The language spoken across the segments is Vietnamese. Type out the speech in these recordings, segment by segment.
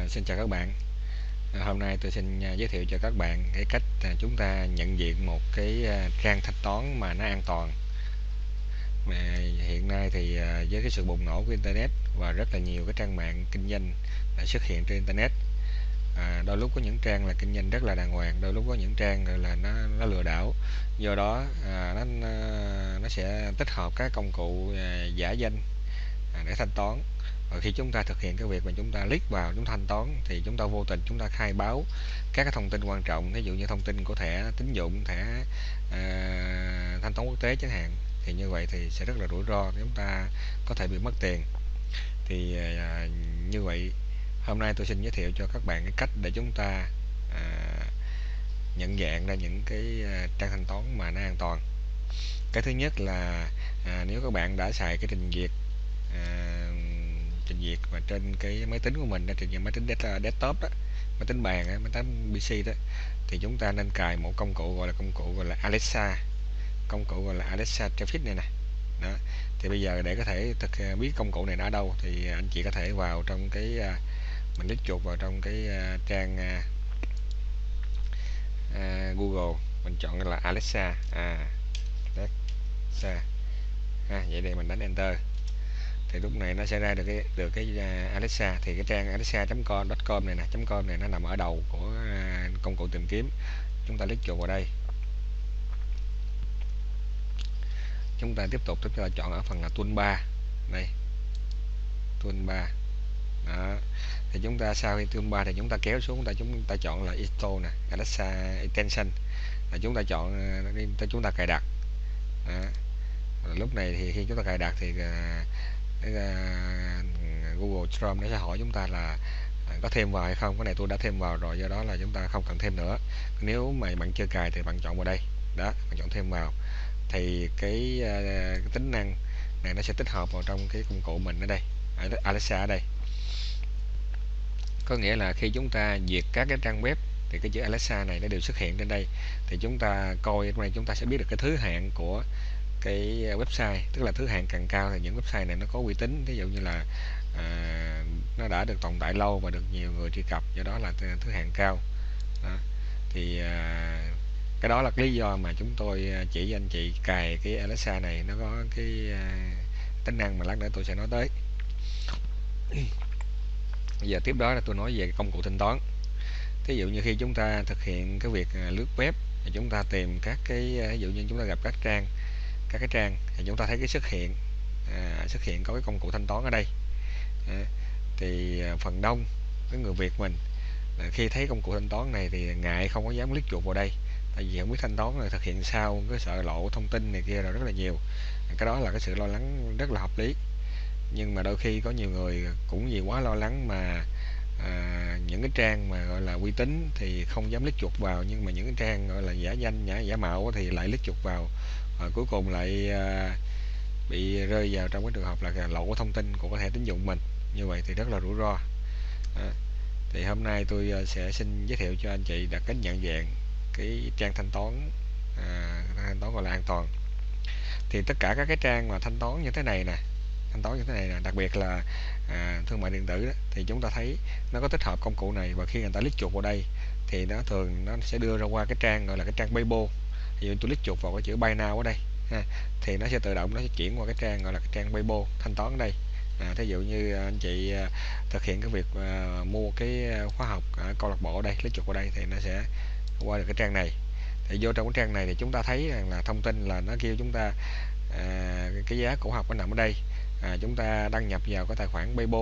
Xin chào các bạn. Hôm nay tôi xin giới thiệu cho các bạn cái cách chúng ta nhận diện một cái trang thanh toán mà nó an toàn. Mà hiện nay thì với cái sự bùng nổ của internet và rất là nhiều cái trang mạng kinh doanh đã xuất hiện trên internet. Đôi lúc có những trang là kinh doanh rất là đàng hoàng, đôi lúc có những trang gọi là nó lừa đảo. Do đó nó sẽ tích hợp các công cụ giả danh để thanh toán. Và khi chúng ta thực hiện cái việc mà chúng ta click vào chúng ta thanh toán thì chúng ta vô tình chúng ta khai báo các cái thông tin quan trọng, ví dụ như thông tin của thẻ tín dụng, thẻ thanh toán quốc tế chẳng hạn. Thì như vậy thì sẽ rất là rủi ro, chúng ta có thể bị mất tiền. Thì như vậy hôm nay tôi xin giới thiệu cho các bạn cái cách để chúng ta à, nhận dạng ra những cái trang thanh toán mà nó an toàn. Cái thứ nhất là nếu các bạn đã xài cái à, trình duyệt và trên cái máy tính của mình, trình duyệt máy tính desktop đó, máy tính bàn á, máy tính PC đó, thì chúng ta nên cài một công cụ gọi là Alexa, công cụ gọi là Alexa Traffic này nè. Đó. Thì bây giờ để có thể biết công cụ này nó ở đâu thì anh chị có thể vào trong cái mình click chuột vào trong cái trang Google, mình chọn là Alexa Alexa vậy đây mình đánh enter thì lúc này nó sẽ ra được cái Alexa. Thì cái trang alexa.com này nè, .com này nó nằm ở đầu của công cụ tìm kiếm. Chúng ta click chuột vào đây, chúng ta tiếp tục chọn ở phần là toolbar đây, toolbar đó. Thì chúng ta sau khi toolbar thì chúng ta kéo xuống, chúng ta chọn là install nè, Alexa extension là chúng ta chọn chúng ta cài đặt đó. Lúc này thì khi chúng ta cài đặt thì Google Chrome nó sẽ hỏi chúng ta là có thêm vào hay không. Cái này tôi đã thêm vào rồi, do đó là chúng ta không cần thêm nữa. Nếu mà bạn chưa cài thì bạn chọn vào đây đó, bạn chọn thêm vào thì cái tính năng này nó sẽ tích hợp vào trong cái công cụ mình ở đây, Alexa ở đây. Có nghĩa là khi chúng ta duyệt các cái trang web thì cái chữ Alexa này nó đều xuất hiện trên đây. Thì chúng ta coi trong đây chúng ta sẽ biết được cái thứ hạng của cái website, tức là thứ hạng càng cao thì những website này nó có uy tín, ví dụ như là nó đã được tồn tại lâu và được nhiều người truy cập, do đó là thứ hạng cao đó. Thì cái đó là cái lý do mà chúng tôi chỉ cho anh chị cài cái Alexa này, nó có cái tính năng mà lát nữa tôi sẽ nói tới. Bây giờ tiếp đó là tôi nói về công cụ thanh toán. Thí dụ như khi chúng ta thực hiện cái việc lướt web thì chúng ta tìm các cái ví dụ như chúng ta gặp các cái trang thì chúng ta thấy cái xuất hiện có cái công cụ thanh toán ở đây. Thì phần đông cái người Việt mình khi thấy công cụ thanh toán này thì ngại, không có dám click chuột vào đây, tại vì không biết thanh toán là thực hiện sao, cái sợ lộ thông tin này kia rồi rất là nhiều. Cái đó là cái sự lo lắng rất là hợp lý, nhưng mà đôi khi có nhiều người cũng vì quá lo lắng mà những cái trang mà gọi là uy tín thì không dám click chuột vào, nhưng mà những cái trang gọi là giả danh giả mạo thì lại click chuột vào, và cuối cùng lại bị rơi vào trong cái trường hợp là lộ thông tin của cái thẻ tín dụng mình. Như vậy thì rất là rủi ro. Thì hôm nay tôi sẽ xin giới thiệu cho anh chị đặt cách nhận dạng cái trang thanh toán gọi là an toàn. Thì tất cả các cái trang mà thanh toán như thế này nè, đặc biệt là thương mại điện tử đó, thì chúng ta thấy nó có tích hợp công cụ này, và khi người ta click chuột vào đây thì nó sẽ đưa ra qua cái trang gọi là cái trang PayPal. Thì tôi click chuột vào cái chữ Buy Now ở đây thì nó sẽ tự động nó sẽ chuyển qua cái trang gọi là cái trang PayPal thanh toán ở đây. Thí dụ như anh chị thực hiện cái việc mua cái khóa học ở câu lạc bộ ở đây, click chuột vào đây thì nó sẽ qua được cái trang này. Thì vô trong cái trang này thì chúng ta thấy rằng là thông tin là nó kêu chúng ta cái giá cổ học nó nằm ở đây. Chúng ta đăng nhập vào cái tài khoản PayPal.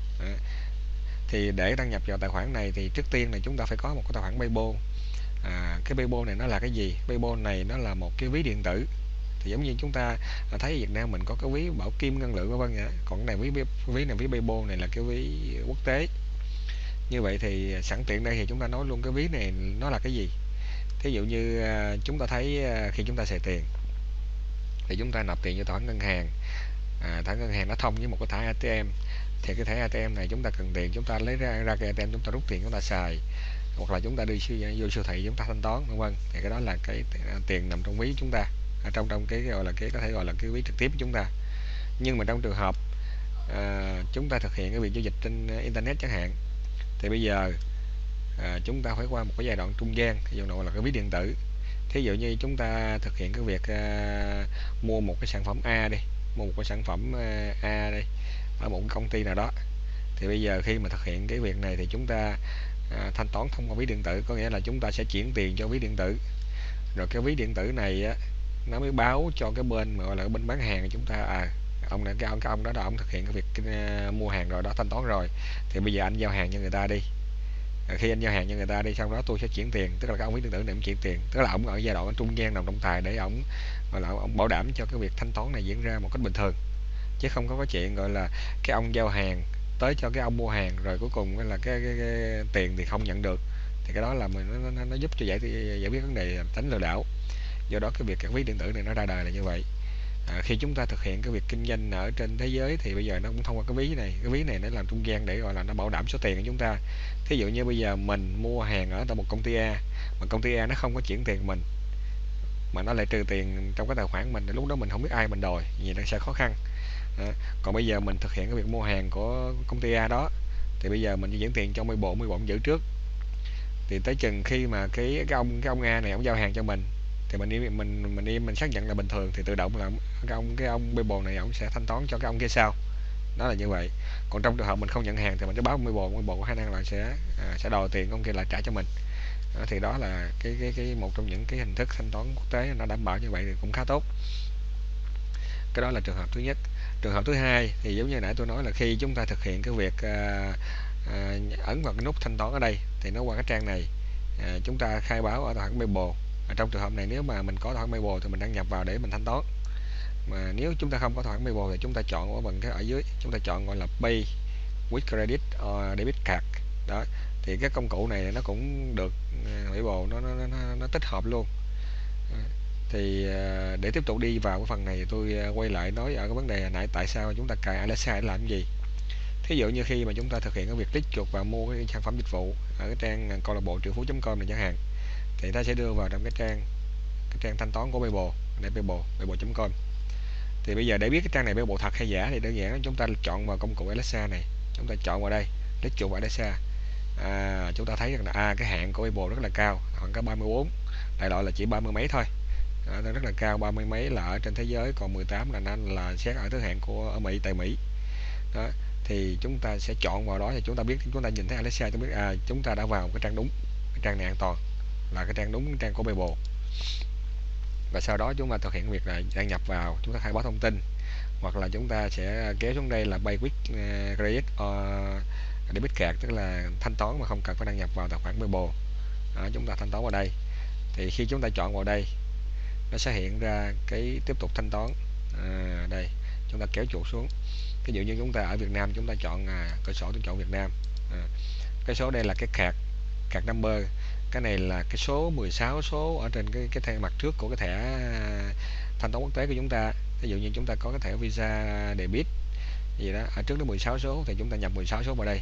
Thì để đăng nhập vào tài khoản này thì trước tiên là chúng ta phải có một cái tài khoản PayPal. Cái PayPal này nó là cái gì? PayPal này nó là một cái ví điện tử. Thì giống như chúng ta thấy Việt Nam mình có cái ví Bảo Kim Ngân Lượng vân vân. Còn cái này ví PayPal này là cái ví quốc tế. Như vậy thì sẵn tiện đây thì chúng ta nói luôn cái ví này nó là cái gì. Thí dụ như chúng ta thấy khi chúng ta xài tiền thì chúng ta nạp tiền vô tài khoản ngân hàng, tài khoản ngân hàng nó thông với một cái thẻ ATM. Thì cái thẻ ATM này chúng ta cần tiền, chúng ta lấy ra cái ATM, chúng ta rút tiền chúng ta xài, hoặc là chúng ta đi vô siêu thị chúng ta thanh toán vân vân. Thì cái đó là cái tiền nằm trong ví chúng ta, trong cái gọi là cái có thể gọi là cái ví trực tiếp của chúng ta. Nhưng mà trong trường hợp chúng ta thực hiện cái việc giao dịch trên internet chẳng hạn, Thì bây giờ chúng ta phải qua một cái giai đoạn trung gian, ví dụ là cái ví điện tử. Thí dụ như chúng ta thực hiện cái việc mua một cái sản phẩm A đi, mua một cái sản phẩm A đi ở một công ty nào đó. Thì bây giờ khi mà thực hiện cái việc này thì chúng ta thanh toán thông qua ví điện tử, có nghĩa là chúng ta sẽ chuyển tiền cho ví điện tử, rồi cái ví điện tử này á, nó mới báo cho cái bên mà gọi là cái bên bán hàng chúng ta ông này cái ông đó là ông thực hiện cái việc mua hàng rồi đó, thanh toán rồi, thì bây giờ anh giao hàng cho người ta đi. Khi anh giao hàng cho người ta đi, xong đó tôi sẽ chuyển tiền, tức là cái ông ví điện tử này ông chuyển tiền, tức là ông ở giai đoạn ở trung gian làm trọng tài để ông gọi là ông bảo đảm cho cái việc thanh toán này diễn ra một cách bình thường, chứ không có cái chuyện gọi là cái ông giao hàng tới cho cái ông mua hàng rồi cuối cùng là cái tiền thì không nhận được. Thì cái đó là mình nó giúp cho giải quyết vấn đề tránh lừa đảo. Do đó cái việc các ví điện tử này nó ra đời là như vậy. Khi chúng ta thực hiện cái việc kinh doanh ở trên thế giới thì bây giờ nó cũng thông qua cái ví này, cái ví này nó làm trung gian để gọi là nó bảo đảm số tiền của chúng ta. Thí dụ như bây giờ mình mua hàng ở tại một công ty A, mà công ty A nó không có chuyển tiền mình, mà nó lại trừ tiền trong cái tài khoản mình, thì lúc đó mình không biết ai mình đòi, vì nó sẽ khó khăn. Còn bây giờ mình thực hiện cái việc mua hàng của công ty A đó, thì bây giờ mình chỉ chuyển tiền cho mấy bộ giữ trước, thì tới chừng khi mà cái ông A này ông giao hàng cho mình, thì mình xác nhận là bình thường, thì tự động là cái ông Bible này ông sẽ thanh toán cho cái ông kia sau. Đó là như vậy. Còn trong trường hợp mình không nhận hàng thì mình sẽ báo Bible có khả năng là sẽ đòi tiền ông kia lại trả cho mình. Thì đó là cái một trong những cái hình thức thanh toán quốc tế nó đảm bảo như vậy thì cũng khá tốt. Cái đó là trường hợp thứ nhất. Trường hợp thứ hai thì giống như nãy tôi nói là khi chúng ta thực hiện cái việc ấn vào cái nút thanh toán ở đây thì nó qua cái trang này, chúng ta khai báo ở tài khoản Paypal. Trong trường hợp này nếu mà mình có tài khoản Paypal thì mình đăng nhập vào để mình thanh toán, mà nếu chúng ta không có tài khoản Paypal thì chúng ta chọn ở bằng cái ở dưới, chúng ta chọn gọi là Pay with Credit or Debit Card. Đó thì cái công cụ này nó cũng được Paypal nó tích hợp luôn. Thì để tiếp tục đi vào cái phần này, tôi quay lại nói ở cái vấn đề nãy, tại sao chúng ta cài Alexa để làm cái gì. Thí dụ như khi mà chúng ta thực hiện cái việc click chuột và mua cái sản phẩm dịch vụ ở cái trang câu lạc bộ triệu phú.com này chẳng hạn, thì ta sẽ đưa vào trong cái trang thanh toán của Paypal, để paypal.com. Thì bây giờ để biết cái trang này Paypal thật hay giả thì đơn giản chúng ta chọn vào công cụ Alexa này, chúng ta chọn vào đây, click chuột vào Alexa. Chúng ta thấy rằng là cái hạn của Paypal rất là cao, khoảng có 34, đại loại là chỉ 30 mấy thôi. Nó rất là cao, 30 mấy là ở trên thế giới, còn 18 là nó là xét ở thứ hạng của ở Mỹ, tại Mỹ. Đó thì chúng ta sẽ chọn vào đó, thì chúng ta biết, chúng ta nhìn thấy Alexa chúng biết chúng ta đã vào cái trang đúng, cái trang này an toàn, là cái trang đúng, cái trang của Paypal. Và sau đó chúng ta thực hiện việc là đăng nhập vào, chúng ta khai báo thông tin, hoặc là chúng ta sẽ kéo xuống đây là Pay with Credit or Debit Card, tức là thanh toán mà không cần phải đăng nhập vào tài khoản Paypal. Chúng ta thanh toán vào đây, thì khi chúng ta chọn vào đây nó sẽ hiện ra cái tiếp tục thanh toán. Đây chúng ta kéo chuột xuống, ví dụ như chúng ta ở Việt Nam chúng ta chọn cửa sổ, tôi chọn Việt Nam. Cái số đây là cái card number, cái này là cái số 16 số ở trên cái thẻ mặt trước của cái thẻ thanh toán quốc tế của chúng ta. Ví dụ như chúng ta có cái thẻ Visa debit gì đó, ở trước nó 16 số thì chúng ta nhập 16 số vào đây.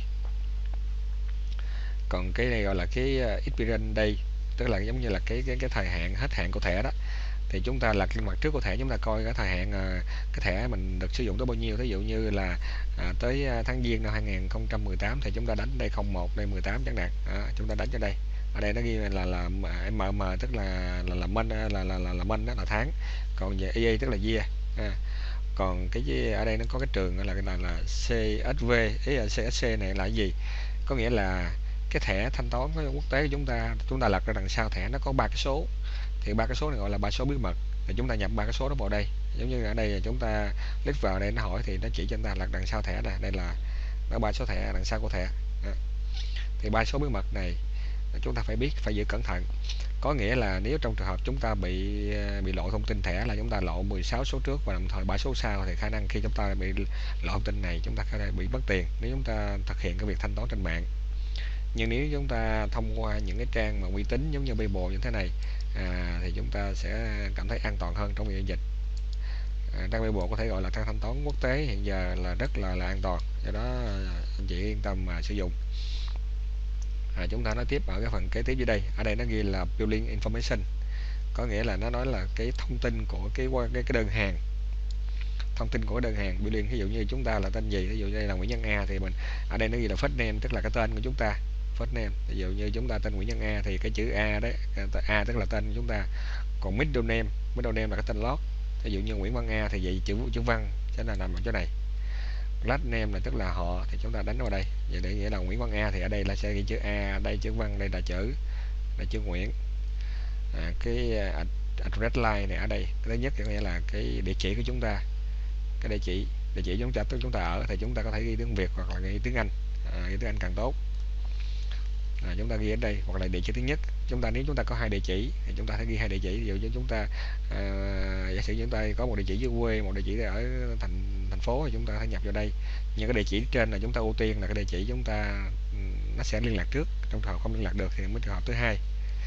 Còn cái này gọi là cái expiration date, tức là giống như là cái thời hạn hết hạn của thẻ đó, thì chúng ta là cái mặt trước của thẻ chúng ta coi cái thời hạn cái thẻ mình được sử dụng tới bao nhiêu. Ví dụ như là tới tháng Giêng năm 2018 thì chúng ta đánh đây 01, đây 18 chẳng hạn. Chúng ta đánh cho đây, ở đây nó ghi là MM, tức là month, là month, đó là tháng, còn về EA tức là year. Còn cái ở đây nó có cái trường là CSV, ý là CSC này là cái gì, có nghĩa là cái thẻ thanh toán quốc tế của chúng ta lật ra đằng sau thẻ nó có 3 cái số, thì 3 cái số này gọi là 3 số bí mật, thì chúng ta nhập 3 cái số đó vào đây. Giống như ở đây chúng ta click vào đây, nó hỏi thì nó chỉ cho chúng ta lật đằng sau thẻ này, đây là nó 3 số thẻ đằng sau của thẻ. Thì 3 số bí mật này chúng ta phải biết, phải giữ cẩn thận. Có nghĩa là nếu trong trường hợp chúng ta bị lộ thông tin thẻ là chúng ta lộ 16 số trước và đồng thời 3 số sau, thì khả năng khi chúng ta bị lộ thông tin này chúng ta có thể bị mất tiền nếu chúng ta thực hiện cái việc thanh toán trên mạng. Nhưng nếu chúng ta thông qua những cái trang mà uy tín giống như Paypal như thế này thì chúng ta sẽ cảm thấy an toàn hơn trong việc giao dịch. Trang Paypal có thể gọi là trang thanh toán quốc tế hiện giờ là rất là an toàn, do đó anh chị yên tâm mà sử dụng. Chúng ta nói tiếp ở cái phần kế tiếp dưới đây. Ở đây nó ghi là billing information, có nghĩa là nó nói là cái thông tin của cái đơn hàng. thông tin của đơn hàng Boolean. Ví dụ như chúng ta là tên gì, ví dụ như đây là Nguyễn Nhân A thì mình ở đây nó ghi là first name, tức là cái tên của chúng ta, first name. Ví dụ như chúng ta tên Nguyễn Nhân A thì cái chữ A đấy, A tức là tên của chúng ta. Còn middle name là cái tên lót. Ví dụ như Nguyễn Văn A thì vậy chữ Văn sẽ là nằm ở chỗ này. Last name là tức là họ thì chúng ta đánh vào đây. Vậy để nghĩa là Nguyễn Văn A thì ở đây là sẽ ghi chữ A, đây chữ Văn, đây là chữ Nguyễn. Cái address line này ở đây, cái thứ nhất nghĩa là cái địa chỉ của chúng ta, cái địa chỉ chúng ta ở thì chúng ta có thể ghi tiếng Việt hoặc là ghi tiếng Anh, ghi tiếng Anh càng tốt. Chúng ta ghi ở đây hoặc là địa chỉ thứ nhất. Nếu chúng ta có hai địa chỉ thì chúng ta sẽ ghi hai địa chỉ. Ví dụ như chúng ta giả sử chúng ta có một địa chỉ dưới quê, một địa chỉ ở thành phố thì chúng ta sẽ nhập vào đây. Nhưng cái địa chỉ trên là chúng ta ưu tiên là cái địa chỉ chúng ta nó sẽ liên lạc trước, trong trường hợp không liên lạc được thì mới trường hợp thứ hai.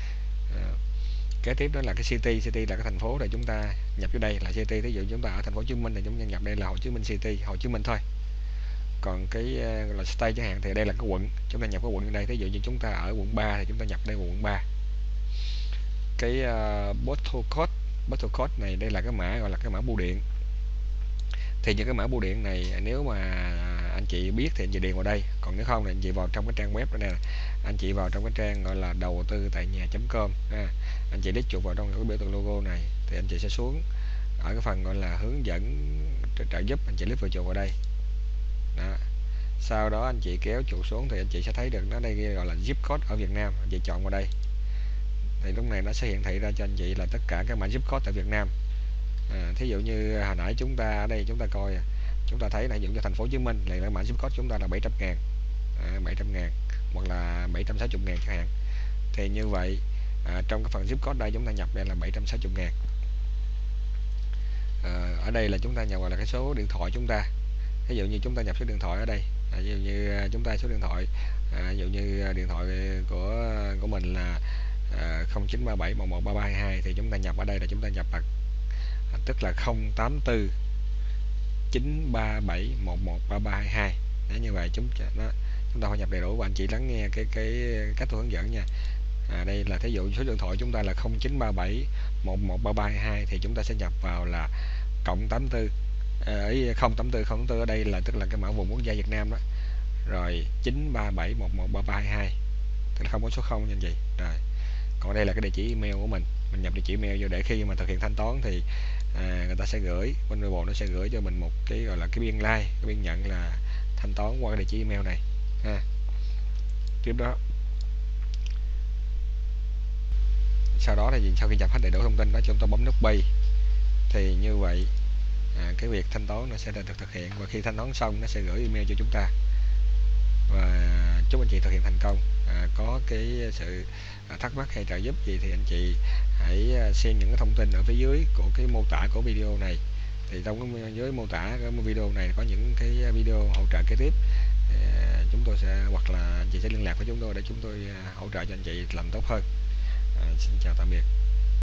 Kế tiếp đó là cái city là cái thành phố, thì chúng ta nhập vô đây là city. Ví dụ chúng ta ở thành phố Hồ Chí Minh thì chúng ta nhập đây là Hồ Chí Minh City, Hồ Chí Minh thôi. Còn cái là state chẳng hạn thì đây là cái quận, chúng ta nhập cái quận ở đây. Ví dụ như chúng ta ở quận 3 thì chúng ta nhập đây quận 3. Cái postal code này đây là cái mã gọi là cái mã bưu điện. Thì những cái mã bưu điện này nếu mà anh chị biết thì anh chị điền vào đây, còn nếu không thì anh chị vào trong cái trang web này nè, anh chị vào trong cái trang gọi là đầu tư tại nhà.com, anh chị click chuột vào trong cái biểu tượng logo này thì anh chị sẽ xuống ở cái phần gọi là hướng dẫn trợ giúp, anh chị click vào chuột vào đây. Đó. Sau đó anh chị kéo chuột xuống thì anh chị sẽ thấy được nó đây gọi là zip code ở Việt Nam, anh chị chọn vào đây thì lúc này nó sẽ hiển thị ra cho anh chị là tất cả các mã zip code tại Việt Nam. Thí dụ như hồi nãy chúng ta ở đây chúng ta coi, chúng ta thấy là ví dụ cho thành phố Hồ Chí Minh là mã zip code chúng ta là 700.000, 700.000 hoặc là 760.000 chẳng hạn. Thì như vậy trong cái phần zip code đây chúng ta nhập đây là 760.000. Ở đây là chúng ta nhập vào là cái số điện thoại chúng ta. Ví dụ như chúng ta nhập số điện thoại ở đây, ví dụ như chúng ta số điện thoại, ví dụ như điện thoại của mình là 0937113322 thì chúng ta nhập ở đây là chúng ta nhập bằng tức là 084 937 113322. Nếu như vậy chúng ta phải nhập đầy đủ, và anh chị lắng nghe cái cách tôi hướng dẫn nha. Đây là thí dụ số điện thoại chúng ta là 0937 113322 thì chúng ta sẽ nhập vào là cộng 84 084 ở đây là tức là cái mã vùng quốc gia Việt Nam đó, rồi 937 113322 tức là không có số 0 nha anh chị. Rồi còn đây là cái địa chỉ email của mình nhập địa chỉ email vô để khi mà thực hiện thanh toán thì người ta sẽ gửi, bên nội bộ nó sẽ gửi cho mình một cái gọi là cái biên lai, cái biên nhận là thanh toán qua cái địa chỉ email này tiếp đó. Sau đó thì sau khi nhập hết đầy đủ thông tin đó chúng ta bấm nút pay thì như vậy cái việc thanh toán nó sẽ được thực hiện, và khi thanh toán xong nó sẽ gửi email cho chúng ta. Và chúc anh chị thực hiện thành công. Có cái sự thắc mắc hay trợ giúp gì thì anh chị hãy xem những cái thông tin ở phía dưới của cái mô tả của video này. Thì trong cái dưới mô tả cái video này có những cái video hỗ trợ kế tiếp, chúng tôi sẽ hoặc là anh chị sẽ liên lạc với chúng tôi để chúng tôi hỗ trợ cho anh chị làm tốt hơn. Xin chào tạm biệt.